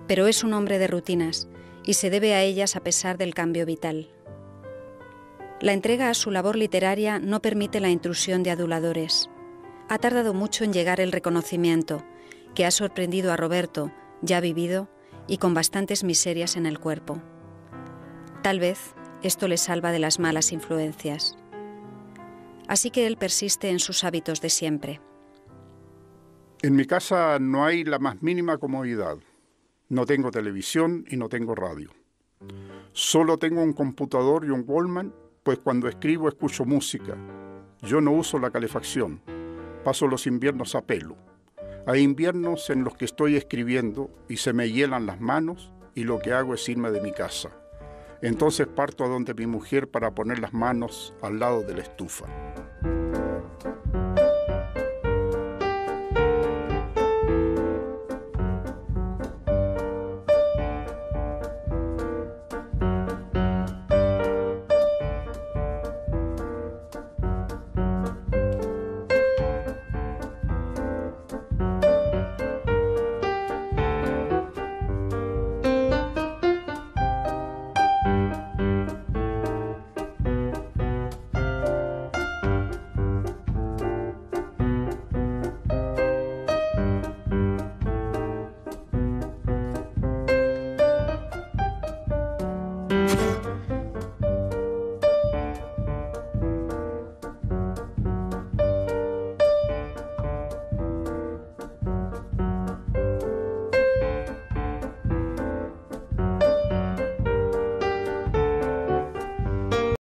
pero es un hombre de rutinas y se debe a ellas a pesar del cambio vital. La entrega a su labor literaria no permite la intrusión de aduladores. Ha tardado mucho en llegar el reconocimiento, que ha sorprendido a Roberto, ya vivido y con bastantes miserias en el cuerpo. Tal vez esto le salva de las malas influencias. Así que él persiste en sus hábitos de siempre. En mi casa no hay la más mínima comodidad. No tengo televisión y no tengo radio. Solo tengo un computador y un Walkman, pues cuando escribo escucho música. Yo no uso la calefacción. Paso los inviernos a pelo. Hay inviernos en los que estoy escribiendo y se me hielan las manos y lo que hago es irme de mi casa. Entonces parto a donde mi mujer para poner las manos al lado de la estufa.